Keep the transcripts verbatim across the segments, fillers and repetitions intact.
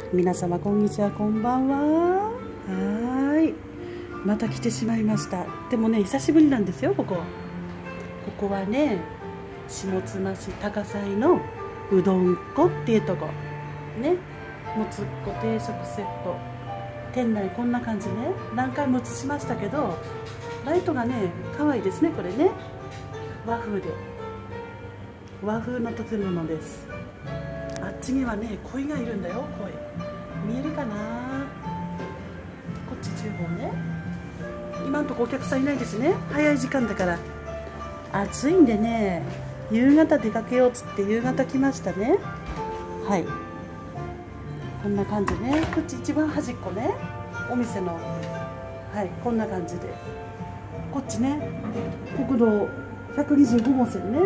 皆様こんにちは、こんばんは。はーい、また来てしまいました。でもね、久しぶりなんですよ。ここここはね、下妻市高祭のうどん粉っていうとこね。もつっこ定食セット、店内こんな感じね。何回も映しましたけど、ライトがね可愛いですね。これね、和風で和風の建物です。あっちにはね鯉がいるんだよ。鯉見えるかな。こっち厨房ね。今のとこお客さんいないですね。早い時間だから暑いんでね、夕方出かけようっつって夕方来ましたね。はい、こんな感じね。こっち一番端っこね、お店の。はい、こんな感じで。こっちね、国道ひゃくにじゅうご号線ね。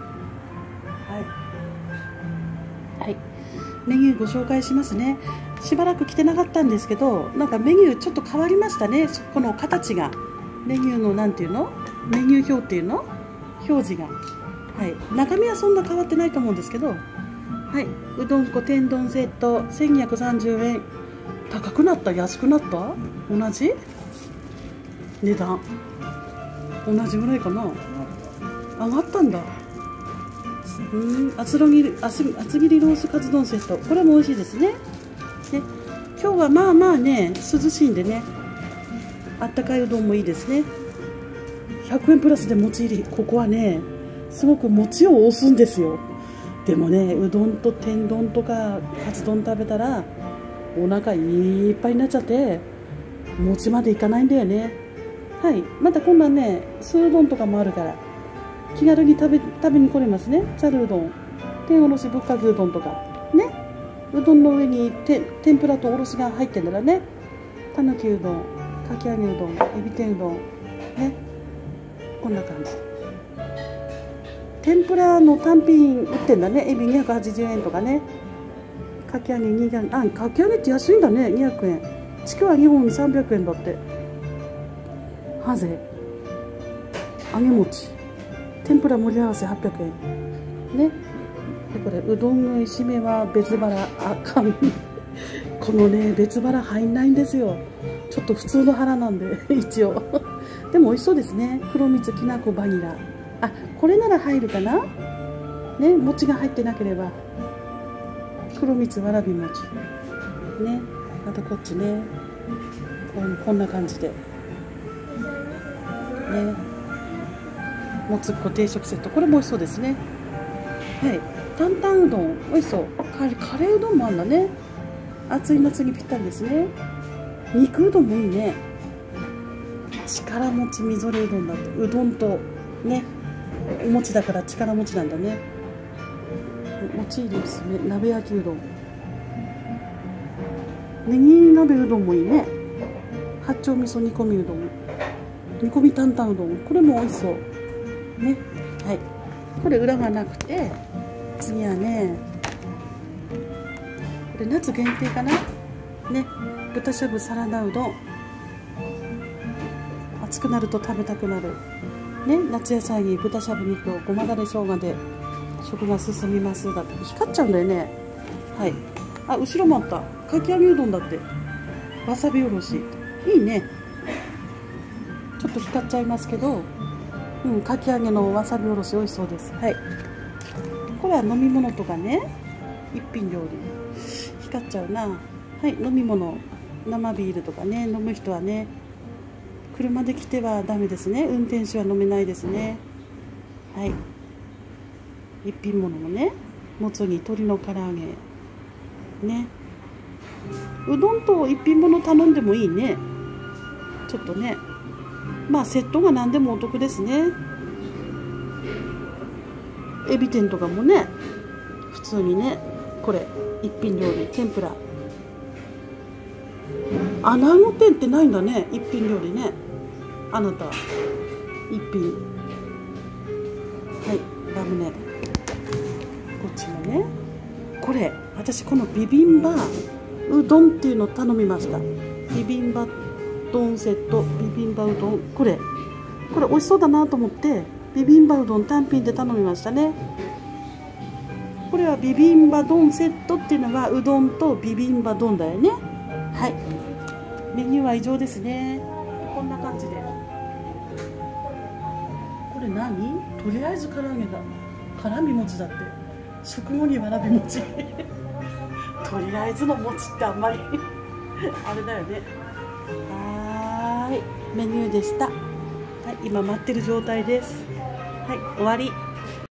はいはい、メニューご紹介しますね。しばらく来てなかったんですけど、なんかメニューちょっと変わりましたね。この形が、メニューのなんていうの、メニュー表っていうの、表示が。はい、中身はそんな変わってないと思うんですけど、はい、うどん粉天丼セットせんにひゃくさんじゅうえん。高くなった、安くなった、同じ値段、同じぐらいかな。上がったんだ。うん、厚切り厚切りロースカツ丼セット、これも美味しいですね。で、今日はまあまあね、涼しいんでね、あったかいうどんもいいですね。ひゃくえんプラスで餅入り。ここはねすごく餅を押すんですよ。でもね、うどんと天丼とかカツ丼食べたらお腹いっぱいになっちゃって餅までいかないんだよね。はい、またこんなね酢うどんとかもあるから気軽に食べ食べに来れますね。ざるうどん、天おろしぶっかけうどんとかね。うどんの上にて天ぷらとおろしが入ってんだらね、たぬきうどん、かき揚げうどん、エビ天うどんね、こんな感じ。天ぷらの単品売ってんだね。エビにひゃくはちじゅうえんとかね、かき揚げにひゃくえん、あ、かき揚げって安いんだね。にひゃくえん、ちくわにほんさんびゃくえんだって。ハゼ、揚げ餅、天ぷら盛り合わせはっぴゃくえんね。でこれうどんの締めは別腹。あかんこのね別腹入んないんですよ。ちょっと普通の腹なんで一応でも美味しそうですね。黒蜜きなこバニラ、あ、これなら入るかなね。餅が入ってなければ黒蜜わらび餅ね。あとこっちね、こんこんな感じでね、もつっこ定食セット、これも美味しそうですね。はい、担々うどん美味しそう。カレー、カレーうどんもあんだね。暑い夏にぴったりですね。肉うどんもいいね。力持ちみぞれうどんだって。うどんとね、お餅だから力持ちなんだね。餅入りおすすめ、鍋焼きうどん、ネギ鍋うどんもいいね。八丁味噌煮込みうどん、煮込み担々うどん、これも美味しそうね。はい、これ裏がなくて、次はね、これ夏限定かなね。豚しゃぶサラダうどん、暑くなると食べたくなるね。夏野菜に豚しゃぶ肉をごまだれ生姜で食が進みますだって。光っちゃうんだよね。はい、あ、後ろもあった。かき揚げうどんだって。わさびおろしいいね。ちょっと光っちゃいますけど、うん、かき揚げのわさびおろし美味しそうです。はい、これは飲み物とかね、一品料理光っちゃうな。はい、飲み物、生ビールとかね、飲む人はね、車で来てはダメですね。運転手は飲めないですね。はい、一品物もね、もつに鶏の唐揚げね。うどんと一品物頼んでもいいね。ちょっとね、まあセットが何でもお得ですね。エビ天とかもね、普通にね。これ一品料理、天ぷら、穴子天ってないんだね。一品料理ね。あなた一品、はい、ラムネ。こっちもね、これ私このビビンバうどんっていうのを頼みました。ビビンバ丼セット、ビビンバうどん、これこれ美味しそうだなと思ってビビンバうどん単品で頼みましたね。 これはビビンバ丼セットっていうのはうどんとビビンバ丼だよね。はい、メニューは以上ですね。こんな感じで。これ何？とりあえず唐揚げだ。辛み餅だって。食後にわらび餅。とりあえずの餅ってあんまりあれだよね。はーい、メニューでした。はい、今待ってる状態です。はい、終わり。